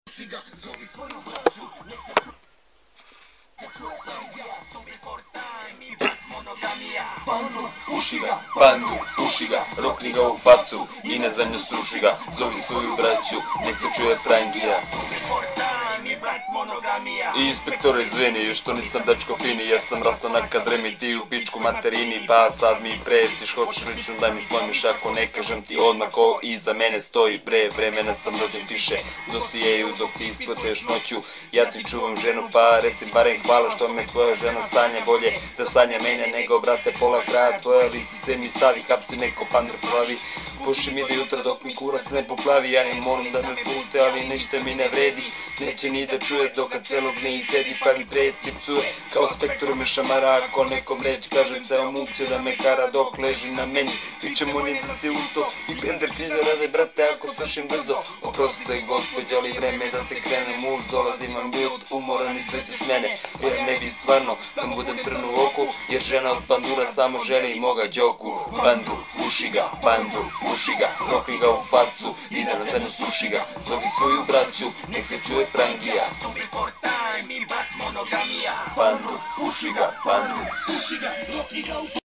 Puši ga, zovi svoju braću, nek se čuje pengija, to mi portaj, mi brat monogamija. Bandu, puši ga, rokni ga u facu i na zemlju sruši ga, zovi svoju braću, nek se čuje prangija. To mi portaj, mi brat monogamija. I inspektore izvini, što nisam dečko fini, ja sam rasla na kadremi, ti u pičku materini, pa sad mi presiš, hoćeš lično da mi slomiš, ako ne kažem ti odmah ko iza mene stoji, pre vremena sam rođen tiše, dosijeju dok ti isplateš noću, ja ti čuvam ženu, pa reci barem hvala što me tvoja žena sanja, bolje da sanja mene nego brate pola kraja, tvoja lisice mi stavi, hapsi neko pandr plavi, puši mi do jutra dok mi kurac ne poplavi, ja im molim da me puste, ali ništa mi ne vredi, neće ni da čuje dok celog ne izredi, pa mi preti psuje, kao spektru me šamara, ako nekom reč kažem ceo muk će da me kara dok leži na meni, vičem molim da se usto i pender ti zarade brate ako sršim brzo, oprostite gospođe, ali vreme da se krene, muž dolazi vam ljud, umoran i sveće s mene, jer ne bi stvarno da mu budem trn u oku, jer žena od pandura samo želi moga đoku. Bandu, puši ga, rokni ga u facu i da na zemlju suši ga, zovi svoju braću, nek se čuje prangija. To mi portaj, mi brat monogamija. Bandu, puši ga, rokni ga u facu.